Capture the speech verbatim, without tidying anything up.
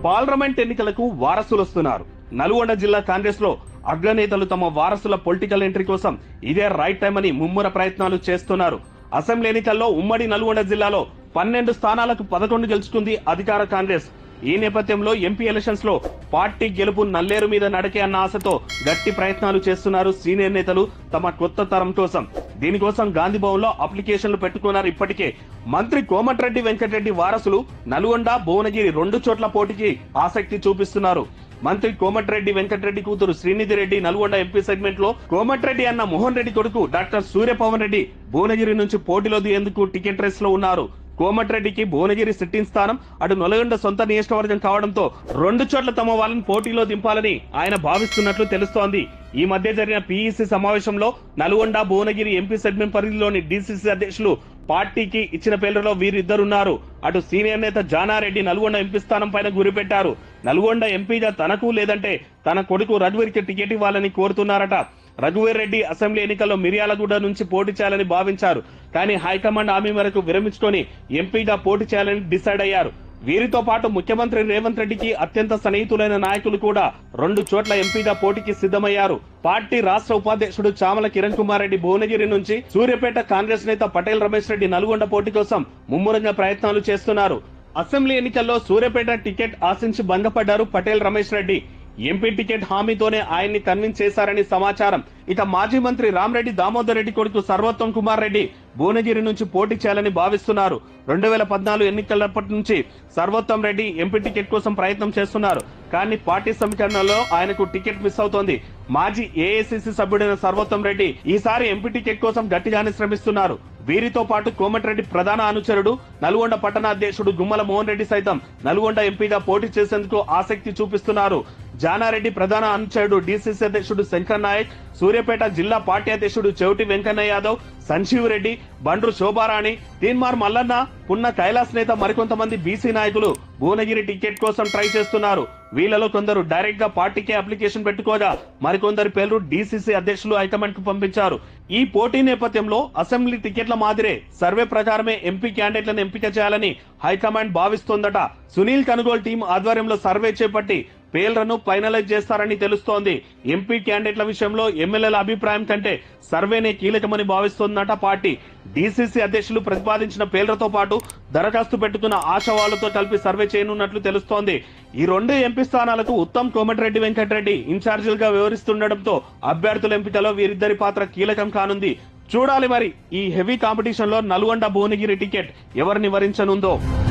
Parliament ఎన్నికలకు వారసులు వస్తున్నారు. నల్గొండ జిల్లా కాంగ్రెస్ లో అగ్రనేతలు తమ వారసుల పొలిటికల్ ఎంట్రీ కోసం ఇదే రైట్ టైం అని ముమ్మర ప్రయత్నాలు చేస్తున్నారు. అసెంబ్లీ ఎన్నికల్లో ఉమ్మడి నల్గొండ జిల్లాలో పన్నెండు స్థానాలకు పదకొండు గెలుచుకుంది అధికార కాంగ్రెస్. ఈ నేపథ్యంలో ఎంపీ ఎలక్షన్స్ లో పార్టీ గెలుపు నల్లేరు మీద నడకే అన్న ఆశతో గట్టి ప్రయత్నాలు చేస్తున్నారు సీనియర్ నేతలు తమ కొత్త తరం కోసం. దీనికోసం గాంధీ భవన్ లో అప్లికేషన్లు పెట్టుకున్నారు. ఇప్పటికే మంత్రి కోమటిరెడ్డి వెంకటరెడ్డి వారసులు నల్గొండ, భువనగిరి రెండు చోట్ల పోటీకి ఆసక్తి చూపిస్తున్నారు. మంత్రి కోమటిరెడ్డి వెంకటరెడ్డి కూతురు శ్రీనిధి రెడ్డి నల్గొండ ఎంపీ సెగ్మెంట్ లో, కోమటిరెడ్డి అన్న మోహన్ రెడ్డి కొడుకు డాక్టర్ సూర్యపవన్ రెడ్డి భువనగిరి నుంచి పోటీలో దిగేందుకు టికెట్ రేస్ లో ఉన్నారు. కోమటిరెడ్డికి భువనగిరి సిట్టింగ్ స్థానం, అటు నల్గొండ సొంత నియోజకవర్గం కావడంతో రెండు చోట్ల తమ వాళ్ళని పోటీలో దింపాలని ఆయన భావిస్తున్నట్లు తెలుస్తోంది. ఈ మధ్య జరిగిన పీఈసీ సమావేశంలో నల్గొండ, భువనగిరి ఎంపీ సెగ్మెంట్ పరిధిలోని డీసీసీ అధ్యక్షులు పార్టీకి ఇచ్చిన పేర్లలో వీరిద్దరున్నారు. అటు సీనియర్ నేత జానారెడ్డి నల్గొండ ఎంపీ స్థానం పైన గురిపెట్టారు. నల్గొండ ఎంపీగా తనకు లేదంటే తన కొడుకు రఘువీర్కి టికెట్ ఇవ్వాలని కోరుతున్నారట. రఘువీర్ రెడ్డి అసెంబ్లీ ఎన్నికల్లో మిర్యాలగూడ నుంచి పోటీ చేయాలని భావించారు. కానీ హైకమాండ్ హామీ మేరకు విరమించుకొని ఎంపీగా పోటీ చేయాలని డిసైడ్ అయ్యారు. వీరితో పాటు ముఖ్యమంత్రి రేవంత్ రెడ్డికి అత్యంత సన్నిహితులైన నాయకులు కూడా రెండు చోట్ల ఎంపీగా పోటీకి సిద్ధమయ్యారు. పార్టీ రాష్ట్ర ఉపాధ్యక్షుడు చామల కిరణ్ కుమార్ రెడ్డి భువనగిరి నుంచి, సూర్యాపేట కాంగ్రెస్ నేత పటేల్ రమేష్ రెడ్డి నల్గొండ పోటీ కోసం ముమ్మరంగా ప్రయత్నాలు చేస్తున్నారు. అసెంబ్లీ ఎన్నికల్లో సూర్యాపేట టికెట్ ఆశించి భంగపడ్డారు పటేల్ రమేష్ రెడ్డి. ఎంపీ టికెట్ హామీతోనే ఆయన్ని కన్విన్స్ చేశారని సమాచారం. ఇక మాజీ మంత్రి రామరెడ్డి దామోదర్ రెడ్డి కొడుకు సర్వోత్తం కుమార్ రెడ్డి భువనగిరి నుంచి పోటీ చేయాలని భావిస్తున్నారు. రెండు వేల పద్నాలుగు ఎన్నికలప్పటి నుంచి సర్వోత్తం రెడ్డి ఎంపీ టికెట్ కోసం ప్రయత్నం చేస్తున్నారు. కానీ పార్టీ సమీకరణలో ఆయనకు టికెట్ మిస్ అవుతోంది. మాజీ ఏఐసిసి సభ్యుడైన సర్వోత్తం రెడ్డి ఈసారి ఎంపీ టికెట్ కోసం గట్టిగానే శ్రమిస్తున్నారు. వీరితో పాటు కోమటిరెడ్డి ప్రధాన అనుచరుడు, నల్గొండ పట్టణ అధ్యక్షుడు గుమ్మల మోహన్ రెడ్డి సైతం నల్గొండ ఎంపీగా పోటీ చేసేందుకు ఆసక్తి చూపిస్తున్నారు. జానారెడ్డి ప్రధాన అనుచరుడు డీసీసీ అధ్యక్షుడు శంకర్ నాయక్, సూర్యాపేట జిల్లా పార్టీ అధ్యక్షుడు చెవిటి వెంకన్న యాదవ్, సంజీవ్ రెడ్డి, బండ్రు శోభారాణి, తీన్మార్ మల్లన్న, పున్న కైలాస్ నేత మరికొంతమంది బీసీ నాయకులు భువనగిరి టికెట్ కోసం ట్రై చేస్తున్నారు. వీళ్ళలో కొందరు డైరెక్ట్ గా పార్టీకే అప్లికేషన్ పెట్టుకోగా మరికొందరి పేర్లు డీసీసీ అధ్యక్షులు హైకమాండ్ కు పంపించారు. ఈ పోటీ నేపథ్యంలో అసెంబ్లీ టికెట్ల మాదిరే సర్వే ప్రకారమే ఎంపీ క్యాండిడేట్లను ఎంపిక చేయాలని హైకమాండ్ భావిస్తోందట. సునీల్ కనుగోలు టీం ఆధ్వర్యంలో సర్వే చేపట్టి పేర్లను ఫైనలైజ్ చేస్తారని తెలుస్తోంది. ఎంపీ క్యాండిడేట్ల విషయంలో ఎమ్మెల్యేల అభిప్రాయం కంటే సర్వేనే కీలకమని భావిస్తోందట పార్టీ. డీసీసీ అధ్యక్షులు ప్రతిపాదించిన పేర్లతో పాటు దరఖాస్తు పెట్టుకున్న ఆశావాళ్లతో కలిపి సర్వే చేయనున్నట్లు తెలుస్తోంది. ఈ రెండు ఎంపీ స్థానాలకు ఉత్తమ్, కోమటిరెడ్డి వెంకటరెడ్డి ఇన్ఛార్జీలుగా వ్యవహరిస్తుండటంతో అభ్యర్థుల ఎంపికలో వీరిద్దరి పాత్ర కీలకం కానుంది. చూడాలి మరి ఈ హెవీ కాంపిటీషన్ లో నల్గొండ, భువనగిరి టికెట్ ఎవరిని వరించనుందో.